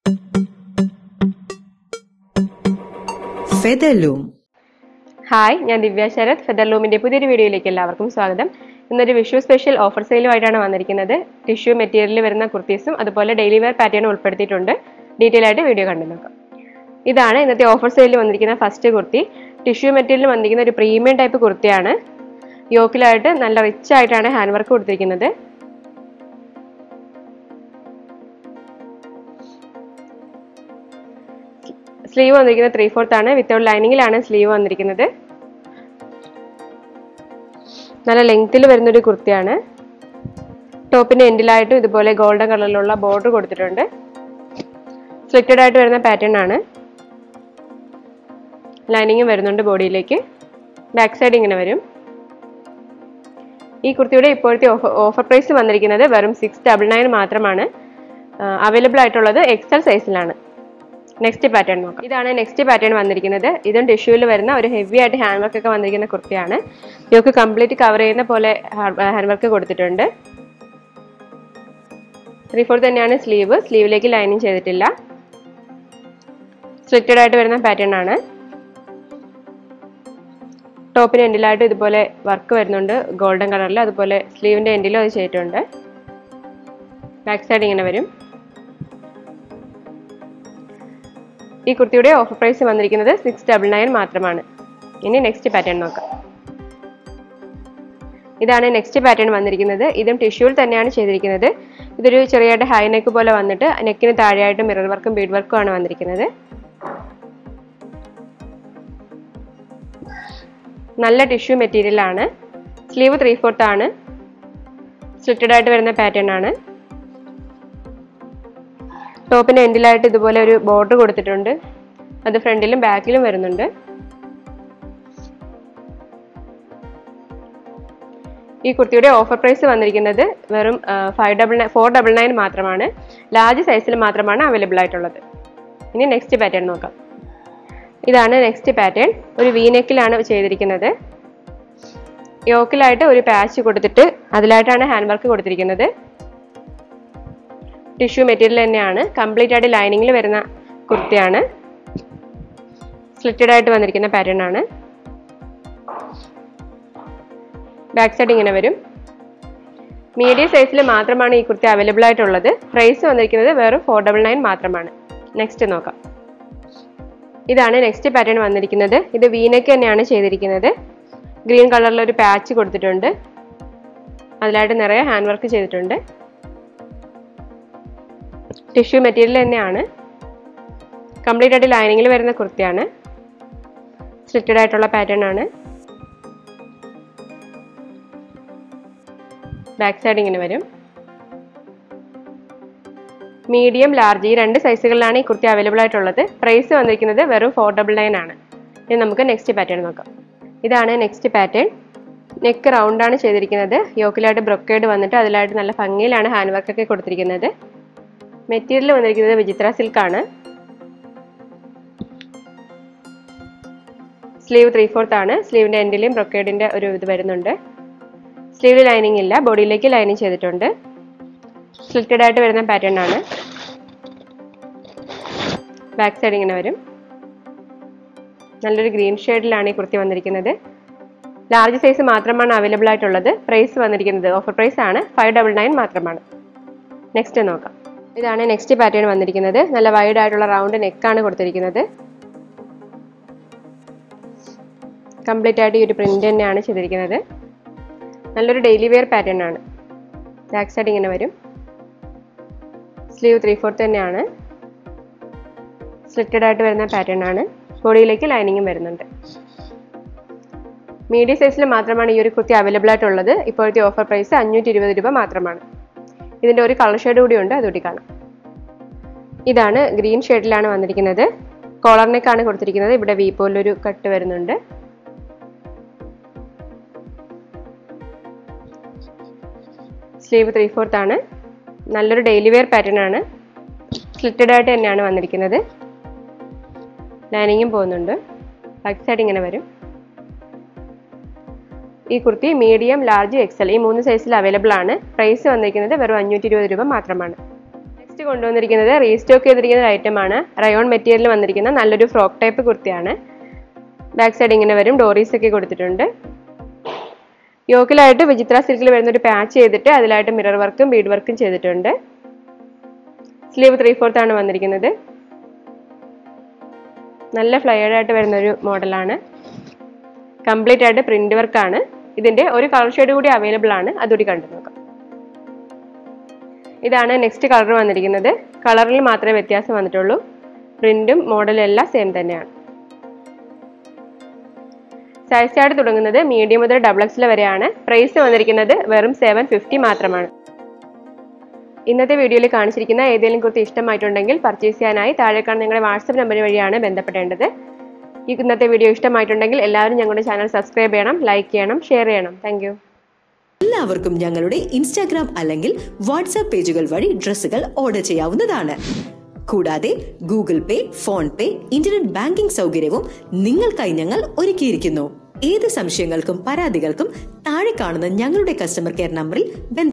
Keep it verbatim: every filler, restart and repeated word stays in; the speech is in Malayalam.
Featherloom. ഹായ്, ഞാൻ ദിവ്യ ശരത്. ഫെദർലൂമിന്റെ പുതിയൊരു വീഡിയോയിലേക്ക് എല്ലാവർക്കും സ്വാഗതം. ഇന്നൊരു വിഷു സ്പെഷ്യൽ ഓഫർ സെയിലുമായിട്ടാണ് വന്നിരിക്കുന്നത്. ടിഷ്യൂ മെറ്റീരിയലിൽ വരുന്ന കുർത്തീസും അതുപോലെ ഡെയിലി വെയർ പാറ്റേണും ഉൾപ്പെടുത്തിയിട്ടുണ്ട്. ഡീറ്റെയിൽ ആയിട്ട് വീഡിയോ കണ്ടു നോക്കാം. ഇതാണ് ഇന്നത്തെ ഓഫർ സെയിലിൽ വന്നിരിക്കുന്ന ഫസ്റ്റ് കുർത്തി. ടിഷ്യൂ മെറ്റീരിയലിൽ വന്നിരിക്കുന്ന ഒരു പ്രീമിയം ടൈപ്പ് കുർത്തിയാണ്. യോക്കിലായിട്ട് നല്ല റിച്ച് ആയിട്ടാണ് ഹാൻഡ് വർക്ക് കൊടുത്തിരിക്കുന്നത്. സ്ലീവ് വന്നിരിക്കുന്നത് ത്രീ ഫോർത്ത് ആണ്. വിത്തൗട്ട് ലൈനിങ്ങിലാണ് സ്ലീവ് വന്നിരിക്കുന്നത്. നല്ല ലെങ്ത്തിൽ വരുന്നൊരു കുർത്തിയാണ്. ടോപ്പിന്റെ എൻഡിലായിട്ടും ഇതുപോലെ ഗോൾഡൻ കളറിലുള്ള ബോർഡർ കൊടുത്തിട്ടുണ്ട്. സ്ലിറ്റഡ് ആയിട്ട് വരുന്ന പാറ്റേൺ ആണ്. ലൈനിങ്ങും വരുന്നുണ്ട് ബോഡിയിലേക്ക്. ബാക്ക് സൈഡ് ഇങ്ങനെ വരും. ഈ കുർത്തിയുടെ ഇപ്പോഴത്തെ ഓഫർ പ്രൈസ് വന്നിരിക്കുന്നത് വെറും സിക്സ് ഡബിൾ നയൻ മാത്രമാണ്. അവൈലബിൾ ആയിട്ടുള്ളത് എക്സൽ സൈസിലാണ്. നെക്സ്റ്റ് പാറ്റേൺ നോക്കാം. ഇതാണ് നെക്സ്റ്റ് പാറ്റേൺ വന്നിരിക്കുന്നത്. ഇതും ടിഷ്യൂവിൽ വരുന്ന ഒരു ഹെവി ആയിട്ട് ഹാൻഡ് വർക്ക് ഒക്കെ വന്നിരിക്കുന്ന കുർത്തിയാണ്. യോക്ക് കംപ്ലീറ്റ് കവർ ചെയ്യുന്ന പോലെ ഹാൻഡ് വർക്ക് കൊടുത്തിട്ടുണ്ട്. ത്രീ ഫോർത്ത് തന്നെയാണ് സ്ലീവ്. സ്ലീവിലേക്ക് ലൈനിങ് ചെയ്തിട്ടില്ല. സ്ലിറ്റഡ് ആയിട്ട് വരുന്ന പാറ്റേൺ ആണ്. ടോപ്പിന് എൻഡിലായിട്ട് ഇതുപോലെ വർക്ക് വരുന്നുണ്ട് ഗോൾഡൻ കളറിൽ. അതുപോലെ സ്ലീവിന്റെ എൻഡിലും അത് ചെയ്തിട്ടുണ്ട്. ബാക്ക് സൈഡ് ഇങ്ങനെ വരും. ഈ കുർത്തിയുടെ ഓഫർ പ്രൈസ് വന്നിരിക്കുന്നത് സിക്സ് ഡബിൾ നയൻ മാത്രമാണ്. ഇനി നെക്സ്റ്റ് പാറ്റേൺ നോക്കാം. ഇതാണ് നെക്സ്റ്റ് പാറ്റേൺ വന്നിരിക്കുന്നത്. ഇതും ടിഷ്യൂവിൽ തന്നെയാണ് ചെയ്തിരിക്കുന്നത്. ഇതൊരു ചെറിയായിട്ട് ഹൈ നെക്ക് പോലെ വന്നിട്ട് നെക്കിന് താഴെയായിട്ട് മിറർ വർക്കും ബീഡ് വർക്കും ആണ് വന്നിരിക്കുന്നത്. നല്ല ടിഷ്യൂ മെറ്റീരിയൽ ആണ്. സ്ലീവ് ത്രീ ഫോർത്ത് ആണ്. സ്ലിറ്റഡ് ആയിട്ട് വരുന്ന പാറ്റേൺ ആണ്. ടോപ്പിന് എൻഡിലായിട്ട് ഇതുപോലെ ഒരു ബോർഡർ കൊടുത്തിട്ടുണ്ട്. അത് ഫ്രണ്ടിലും ബാക്കിലും വരുന്നുണ്ട്. ഈ കുർത്തിയുടെ ഓഫർ പ്രൈസ് വന്നിരിക്കുന്നത് വെറും five double nine four double nine മാത്രമാണ്. ലാർജ് സൈസിൽ മാത്രമാണ് അവൈലബിൾ ആയിട്ടുള്ളത്. ഇനി നെക്സ്റ്റ് പാറ്റേൺ നോക്കാം. ഇതാണ് നെക്സ്റ്റ് പാറ്റേൺ. ഒരു വി നെക്കിലാണ് ചെയ്തിരിക്കുന്നത്. യോക്കിലായിട്ട് ഒരു പാച്ച് കൊടുത്തിട്ട് അതിലായിട്ടാണ് ഹാൻഡ് വർക്ക് കൊടുത്തിരിക്കുന്നത്. ടിഷ്യൂ മെറ്റീരിയൽ തന്നെയാണ്. കംപ്ലീറ്റ് ആയിട്ട് ലൈനിങ്ങിൽ വരുന്ന കുർത്തിയാണ്. സ്ലിറ്റഡ് ആയിട്ട് വന്നിരിക്കുന്ന പാറ്റേൺ ആണ്. ബാക്ക് സൈഡ് ഇങ്ങനെ വരും. മീഡിയം സൈസിൽ മാത്രമാണ് ഈ കുർത്തി അവൈലബിൾ ആയിട്ടുള്ളത്. പ്രൈസ് വന്നിരിക്കുന്നത് വെറും ഫോർ ഡബിൾ നയൻ മാത്രമാണ്. നെക്സ്റ്റ് നോക്കാം. ഇതാണ് നെക്സ്റ്റ് പാറ്റേൺ വന്നിരിക്കുന്നത്. ഇത് വീനെക്ക് തന്നെയാണ് ചെയ്തിരിക്കുന്നത്. ഗ്രീൻ കളറിൽ ഒരു പാച്ച് കൊടുത്തിട്ടുണ്ട്. അതിലായിട്ട് നിറയെ ഹാൻഡ് വർക്ക് ചെയ്തിട്ടുണ്ട്. ടിഷ്യൂ മെറ്റീരിയൽ തന്നെയാണ്. കംപ്ലീറ്റ് ആയിട്ട് ലൈനിങ്ങിൽ വരുന്ന കുർത്തിയാണ്. സ്ലിറ്റഡ് ആയിട്ടുള്ള പാറ്റേൺ ആണ്. ബാക്ക് സൈഡ് ഇങ്ങനെ വരും. മീഡിയം ലാർജ് ഈ രണ്ട് സൈസുകളിലാണ് ഈ കുർത്തി അവൈലബിൾ ആയിട്ടുള്ളത്. പ്രൈസ് വന്നിരിക്കുന്നത് വെറും ഫോർ ഡബിൾ നയൻ ആണ്. ഇനി നമുക്ക് നെക്സ്റ്റ് പാറ്റേൺ നോക്കാം. ഇതാണ് നെക്സ്റ്റ് പാറ്റേൺ. നെക്ക് റൗണ്ട് ആണ് ചെയ്തിരിക്കുന്നത്. യോക്കിലായിട്ട് ബ്രൊക്കേഡ് വന്നിട്ട് അതിലായിട്ട് നല്ല ഭംഗിയിലാണ് ഹാൻഡ് വർക്ക് ഒക്കെ കൊടുത്തിരിക്കുന്നത്. മെറ്റീരിയൽ വന്നിരിക്കുന്നത് വിചിത്ര സിൽക്ക് ആണ്. സ്ലീവ് ത്രീ ഫോർത്ത് ആണ്. സ്ലീവിന്റെ എൻഡിലും ബ്രൊക്കേഡിന്റെ ഒരു ഇത് വരുന്നുണ്ട്. സ്ലീവിൽ ലൈനിങ് ഇല്ല. ബോഡിയിലേക്ക് ലൈനിങ് ചെയ്തിട്ടുണ്ട്. സ്ലിറ്റഡ് ആയിട്ട് വരുന്ന പാറ്റേൺ ആണ്. ബാക്ക് സൈഡ് ഇങ്ങനെ വരും. നല്ലൊരു ഗ്രീൻ ഷെയ്ഡിലാണ് ഈ കുർത്തി വന്നിരിക്കുന്നത്. ലാർജ് സൈസ് മാത്രമാണ് അവൈലബിൾ ആയിട്ടുള്ളത്. പ്രൈസ് വന്നിരിക്കുന്നത് ഓഫർ പ്രൈസ് ആണ് ഫൈവ് ഡബിൾ നയൻ മാത്രമാണ്. നെക്സ്റ്റ് നോക്കാം. ഇതാണ് നെക്സ്റ്റ് പാറ്റേൺ വന്നിരിക്കുന്നത്. നല്ല വൈഡ് ആയിട്ടുള്ള റൗണ്ട് നെക്കാണ് കൊടുത്തിരിക്കുന്നത്. കംപ്ലീറ്റ് ആയിട്ട് ഈ ഒരു പ്രിന്റ് തന്നെയാണ് ചെയ്തിരിക്കുന്നത്. നല്ലൊരു ഡെയിലി വെയർ പാറ്റേൺ ആണ്. ബാക്ക് സൈഡ് ഇങ്ങനെ വരും. സ്ലീവ് ത്രീ ഫോർത്ത് തന്നെയാണ്. സ്ലിറ്റഡ് ആയിട്ട് വരുന്ന പാറ്റേൺ ആണ്. ബോഡിയിലേക്ക് ലൈനിങ്ങും വരുന്നുണ്ട്. മീഡിയം സൈസിൽ മാത്രമാണ് ഈ ഒരു കുർത്തി അവൈലബിൾ ആയിട്ടുള്ളത്. ഇപ്പോഴത്തെ ഓഫർ പ്രൈസ് അഞ്ഞൂറ്റി ഇരുപത് രൂപ മാത്രമാണ്. ഇതിൻ്റെ ഒരു കളർ ഷെയ്ഡ് കൂടി ഉണ്ട്, അതുകൂടി കാണാം. ഇതാണ് ഗ്രീൻ ഷെയ്ഡിലാണ് വന്നിരിക്കുന്നത്. കോളർ നെക്കാണ് കൊടുത്തിരിക്കുന്നത്. ഇവിടെ വി പോലൊരു കട്ട് വരുന്നുണ്ട്. സ്ലീവ് ത്രീ ഫോർത്ത് ആണ്. നല്ലൊരു ഡെയിലി വെയർ പാറ്റേൺ ആണ്. സ്ലിറ്റഡ് ആയിട്ട് തന്നെയാണ് വന്നിരിക്കുന്നത്. ലൈനിങ്ങും പോകുന്നുണ്ട്. ബാക്ക് സൈഡ് ഇങ്ങനെ വരും. ഈ കുർത്തി മീഡിയം, ലാർജ്, എക്സൽ ഈ മൂന്ന് സൈസിൽ അവൈലബിൾ ആണ്. പ്രൈസ് വന്നിരിക്കുന്നത് വെറും അഞ്ഞൂറ്റി ഇരുപത് രൂപ മാത്രമാണ്. നെക്സ്റ്റ് കൊണ്ടുവന്നിരിക്കുന്നത് റീസ്റ്റോക്ക് ചെയ്തിരിക്കുന്ന ഒരു ഐറ്റം ആണ്. റയോൺ മെറ്റീരിയൽ വന്നിരിക്കുന്ന നല്ലൊരു ഫ്രോക്ക് ടൈപ്പ് കുർത്തിയാണ്. ബാക്ക് സൈഡ് ഇങ്ങനെ വരും, ഡോറീസ് ഒക്കെ കൊടുത്തിട്ടുണ്ട്. യോക്കിലായിട്ട് വിചിത്ര സിൽക്കിൽ വരുന്ന ഒരു പാച്ച് ചെയ്തിട്ട് അതിലായിട്ട് മിറർ വർക്കും ബീഡ് വർക്കും ചെയ്തിട്ടുണ്ട്. സ്ലീവ് ത്രീ ഫോർത്ത് ആണ് വന്നിരിക്കുന്നത്. നല്ല ഫ്ലയേർഡ് ആയിട്ട് വരുന്ന ഒരു മോഡലാണ്. കംപ്ലീറ്റ് ആയിട്ട് പ്രിന്റ് വർക്കാണ്. ഇതിന്റെ ഒരു കളർ ഷെയ്ഡ് കൂടി അവൈലബിൾ ആണ്, അതുകൂടി കണ്ടു നോക്കാം. ഇതാണ് നെക്സ്റ്റ് കളർ വന്നിരിക്കുന്നത്. കളറിൽ മാത്രമേ വ്യത്യാസം വന്നിട്ടുള്ളൂ. പ്രിന്റും മോഡലും എല്ലാം സെയിം തന്നെയാണ്. സൈസ് ചാർട്ട് തുടങ്ങുന്നത് മീഡിയം മുതൽ ഡബിൾ എക്സിൽ വരെയാണ്. പ്രൈസ് വന്നിരിക്കുന്നത് വെറും സെവൻ ഫിഫ്റ്റി മാത്രമാണ്. ഇന്നത്തെ വീഡിയോയിൽ കാണിച്ചിരിക്കുന്ന ഏതെങ്കിലും കുർത്തി ഇഷ്ടമായിട്ടുണ്ടെങ്കിൽ പർച്ചേസ് ചെയ്യാനായി താഴെ കാണുന്ന നിങ്ങളുടെ വാട്സപ്പ് നമ്പർ വഴിയാണ് ബന്ധപ്പെടേണ്ടത്. ഈ ഇന്നത്തെ വീഡിയോ ഇഷ്ടമായിട്ടുണ്ടെങ്കിൽ എല്ലാവരും ഞങ്ങളുടെ ചാനൽ സബ്സ്ക്രൈബ് ചെയ്യണം, ലൈക്ക് ചെയ്യണം, ഷെയർ ചെയ്യണം. Thank you. എല്ലാവർക്കും ഞങ്ങളുടെ ഇൻസ്റ്റാഗ്രാം അല്ലെങ്കിൽ വാട്സ്ആപ്പ് പേജുകൾ വഴി ഡ്രസ്സുകൾ ഓർഡർ ചെയ്യാവുന്നതാണ്. കൂടാതെ Google Pay, PhonePe, internet banking സൗകര്യവും നിങ്ങൾക്കായി ഞങ്ങൾ ഒരുക്കിയിരിക്കുന്നു. ഏത് സംശയങ്ങൾക്കും പരാതികൾക്കും താഴെ കാണുന്ന ഞങ്ങളുടെ കസ്റ്റമർ കെയർ നമ്പറിൽ